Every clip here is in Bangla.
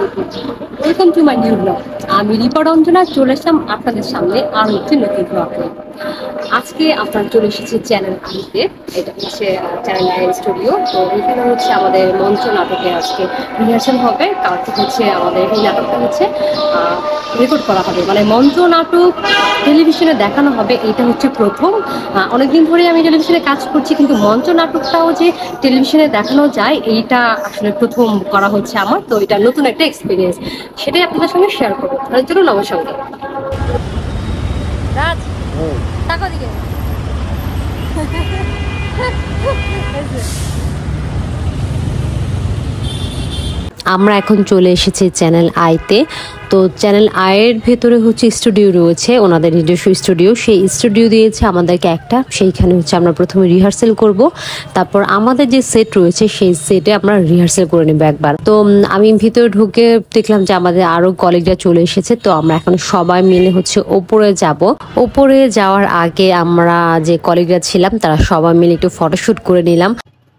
Welcome to my new blog. আমি রিপা রঞ্জনা চলে আসলাম আপনাদের সামনে আরও একটি নতুন ব্লগে। আজকে আপনারা চলে এসেছি চ্যানেল আইতে। এটা হচ্ছে চ্যানেল আই স্টুডিও। তো এখানে হচ্ছে আমাদের মঞ্চ নাটকের আজকে রিহার্সাল হবে। কালকে হচ্ছে আমাদের এই নাটকটা হচ্ছে রেকর্ড করা হবে, মানে মঞ্চ নাটক টেলিভিশনে দেখানো হবে। এটা হচ্ছে প্রথম। অনেকদিন ধরে আমি টেলিভিশনে কাজ করছি, কিন্তু মঞ্চ নাটকটাও যে টেলিভিশনে দেখানো যায় এইটা আসলে প্রথম করা হচ্ছে আমার। তো এটা নতুন একটা এক্সপিরিয়েন্স, সেটাই আপনাদের সঙ্গে শেয়ার করবো। তাহলে চলুন আমার সঙ্গে। রাজ টাকা দিকে আমরা এখন চলে এসেছি চ্যানেল আইতে। তো চ্যানেল আইয়ের ভেতরে হচ্ছে স্টুডিও রয়েছে, ওনাদের নিজস্ব স্টুডিও। সেই স্টুডিও দিয়েছে আমাদেরকে একটা, সেইখানে হচ্ছে আমরা প্রথমে রিহার্সেল করব, তারপর আমাদের যে সেট রয়েছে সেই সেটে আমরা রিহার্সেল করে নেবো একবার। তো আমি ভিতরে ঢুকে দেখলাম যে আমাদের আরো কলিগরা চলে এসেছে। তো আমরা এখন সবাই মিলে হচ্ছে ওপরে যাব। ওপরে যাওয়ার আগে আমরা যে কলিগরা ছিলাম তারা সবাই মিলে একটু ফটোশুট করে নিলাম।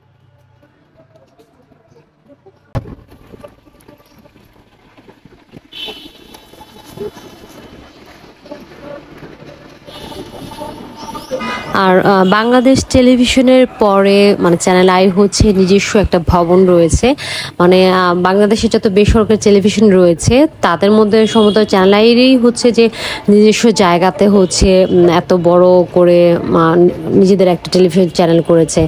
আর বাংলাদেশ টেলিভিশনের পরে মানে চ্যানেল আই হচ্ছে নিজস্ব একটা ভবন রয়েছে। মানে বাংলাদেশে যত বেসরকারি টেলিভিশন রয়েছে তাদের মধ্যে সম্ভবত চ্যানেল আইয়েরই হচ্ছে যে নিজস্ব জায়গাতে হচ্ছে এত বড় করে নিজেদের একটা টেলিভিশন চ্যানেল করেছে।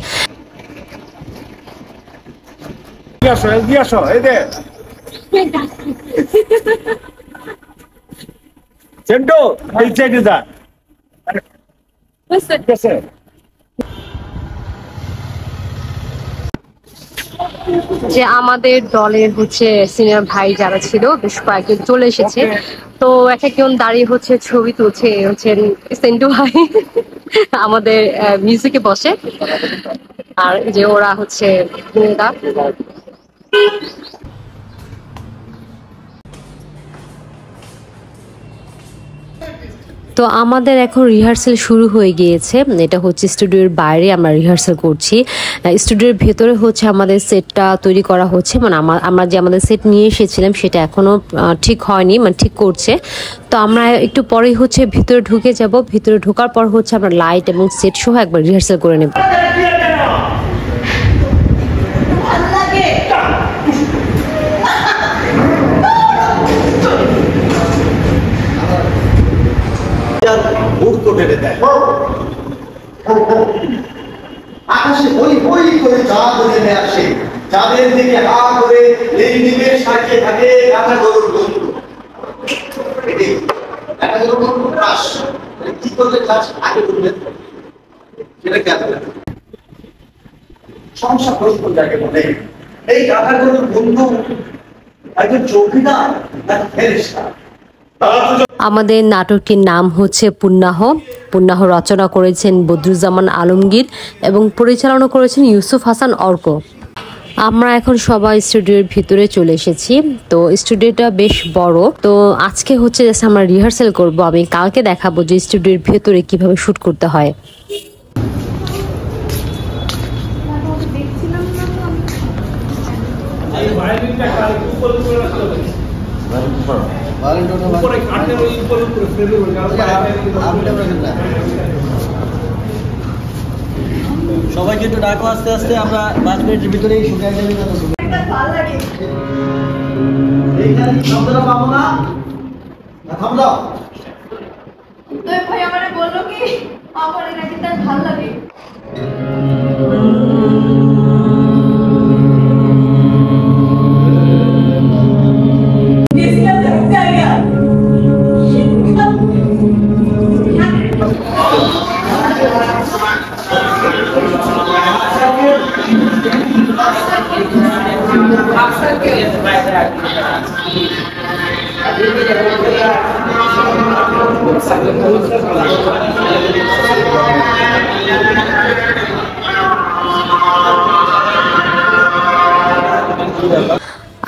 যে আমাদের দলের হচ্ছে সিনিয়র ভাই যারা ছিল বেশ কয়েকজন চলে এসেছে। তো এক একজন দাঁড়িয়ে হচ্ছে ছবি তুলছে। হচ্ছেন সেন্টু ভাই আমাদের মিউজিকে বসে, আর যে ওরা হচ্ছে তো আমাদের এখন রিহার্সেল শুরু হয়ে গিয়েছে। এটা হচ্ছে স্টুডিওর বাইরে আমরা রিহার্সেল করছি। স্টুডিওর ভেতরে হচ্ছে আমাদের সেটটা তৈরি করা হচ্ছে, মানে আমরা যে আমাদের সেট নিয়ে এসেছিলাম সেটা এখনো ঠিক হয়নি, মানে ঠিক করছে। তো আমরা একটু পরেই হচ্ছে ভিতরে ঢুকে যাব। ভিতরে ঢোকার পর হচ্ছে আমরা লাইট এবং সেট সহ একবার রিহার্সেল করে নেব। আকাশে বই বই করে চাঁদ নেমে আসে, চাঁদের দিকে হা করে এই নিমেষ সাজিয়ে থাকে গাধা গরুর বন্ধু। গাধা গরুর বন্ধু ক্রাশ কি করলে চাষ আগে করবেন সেটা কেন সংসার প্রশ্ন যাকে বলে। এই গাধা গরুর বন্ধু একজন চৌকিদার এক ফেরেশতা। আমাদের নাটকটির নাম হচ্ছে পুন্নাহ। পুন্নাহ রচনা করেছেন বদরুজ্জামান আলমগীর এবং পরিচালনা করেছেন ইউসুফ হাসান অর্ক। আমরা এখন সবাই স্টুডিওর ভিতরে চলে এসেছি। তো স্টুডিওটা বেশ বড়। তো আজকে হচ্ছে জাস্ট আমরা রিহার্সেল করব। আমি কালকে দেখাবো যে স্টুডিওর ভেতরে কিভাবে শুট করতে হয়। সবাইকে একটু ডাকো আস্তে আস্তে, আমরা 5 মিনিটের ভিতরেই শুকিয়ে যাবে। শব্দটা পাবো না, থামলাম। ভাই আমারে বললো কি আমার নাকি তার ভালো লাগে।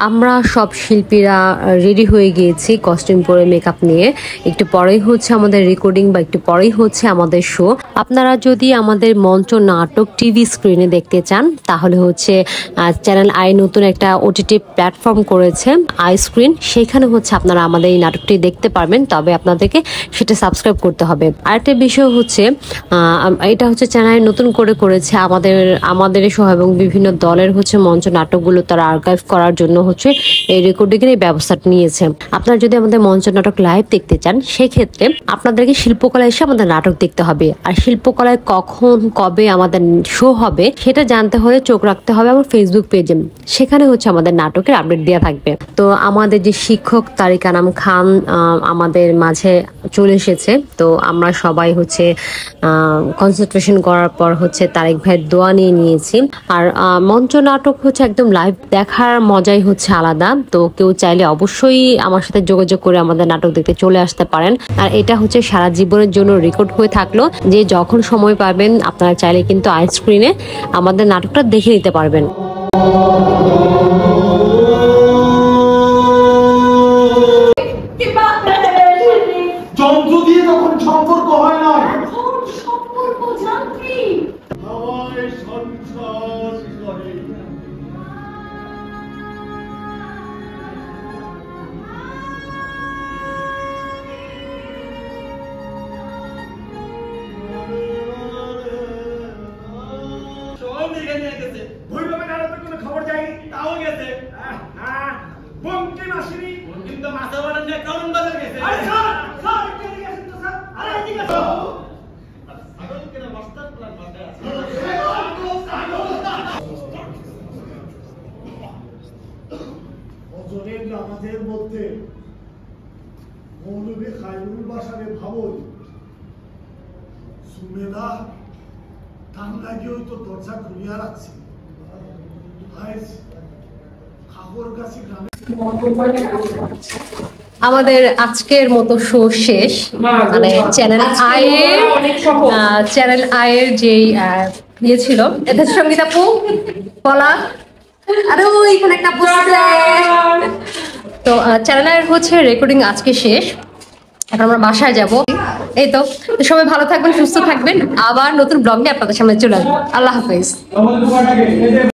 আমরা সব শিল্পীরা রেডি হয়ে গিয়েছি কস্টিউম পরে মেকআপ নিয়ে। একটু পরেই হচ্ছে আমাদের রেকর্ডিং বা একটু পরেই হচ্ছে আমাদের শো। আপনারা যদি আমাদের মঞ্চ নাটক টিভি স্ক্রিনে দেখতে চান তাহলে হচ্ছে চ্যানেল আই নতুন একটা ওটিটি প্ল্যাটফর্ম করেছে আই স্ক্রিন, সেখানে হচ্ছে আপনারা আমাদের এই নাটকটি দেখতে পারবেন, তবে আপনাদেরকে সেটা সাবস্ক্রাইব করতে হবে। আরেকটা বিষয় হচ্ছে এটা হচ্ছে চ্যানেল নতুন করেছে আমাদের সহ এবং বিভিন্ন দলের হচ্ছে মঞ্চ নাটকগুলো তারা আর্কাইভ করার জন্য হচ্ছে এই রেকর্ডিং এর ব্যবস্থাটা নিয়েছে। আপনারা যদি আমাদের মঞ্চ নাটক লাইভ দেখতে চান সেক্ষেত্রে আপনাদেরকে শিল্পকলা এসে আমাদের নাটক দেখতে হবে। আর শিল্পকলায় কখন কবে আমাদের শো হবে সেটা জানতে হলে চোখ রাখতে হবে আমার ফেসবুক পেজে, সেখানে হচ্ছে আমাদের নাটকের আপডেট দেওয়া থাকবে। তো আমাদের যে শিক্ষক তারিক আনাম খান আমাদের মাঝে চলে এসেছে, তো আমরা সবাই হচ্ছে কনসেন্ট্রেশন করার পর হচ্ছে তারেক ভাইয়ের দোয়া নিয়ে নিয়েছি। আর মঞ্চ নাটক হচ্ছে একদম লাইভ দেখার মজাই হচ্ছে আলাদা। তো কেউ চাইলে অবশ্যই আমার সাথে যোগাযোগ করে আমাদের নাটক দেখতে চলে আসতে পারেন। আর এটা হচ্ছে সারা জীবনের জন্য রেকর্ড হয়ে থাকলো, যে যখন সময় পাবেন আপনারা চাইলে কিন্তু আই স্ক্রিনে আমাদের নাটকটা দেখে নিতে পারবেন। যন্ত্র দিয়ে তখন সম্পর্ক হয় না, সম্পর্ক যান্ত্রিক। হাওয়ায় সঞ্চার করে। ভৈরবের আড়াতে কোনো খবর যায়নি, তাও গেছে। বঙ্কিম আসেনি, বঙ্কিম তো মাথা বাড়ান যায়, কারণ বাজার গেছে। আরে স্যার, স্যার, এদিকে গেছেন তো স্যার। আরে এদিকে স্যার। আগল কেন মাস্টার প্ল্যান মাথায় আছে। ফজরের নামাজের মধ্যে মৌলভী খায়রুল বাশারে ভাবল সুমেদা টান লাগিয়েও তো দরজা খুলিয়া রাখছে। খাগড়গাছি গ্রামে আমাদের আজকের মতো শো শেষ। মানে চ্যানেল আয়ের যেই ইয়ে ছিল, এটা সঙ্গীত আপু বলা, আরে ওইখানে একটা বসে। তো চ্যানেল আয়ের হচ্ছে রেকর্ডিং আজকে শেষ, এখন আমরা বাসায় যাব। এই তো সবাই ভালো থাকবেন, সুস্থ থাকবেন, আবার নতুন ব্লগ নিয়ে আপনাদের সামনে চলে আসবো। আল্লাহ হাফেজ।